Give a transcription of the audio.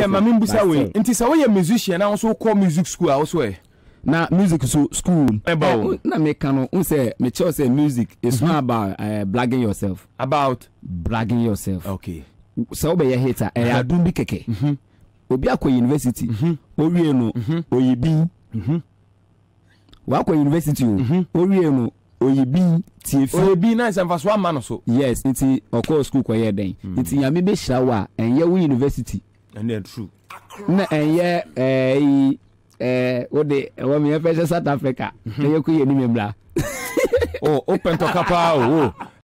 mama mbusa we nti say we musician na so call music school also na music school na me can say me tell say music is not about bragging yourself. Okay. So be your hater adum bi keke. Obi akọ university owie no oyibi. Wa akọ university owie no oyibi tiefi. Oyibi na semfa so ama no so. Yes, nti okọ school ko ye den. Nti yame be hira wa enye wo university. And then true. Na enye what the me South Africa. Enye ko ye ni membla. Oh, open to kapa oh.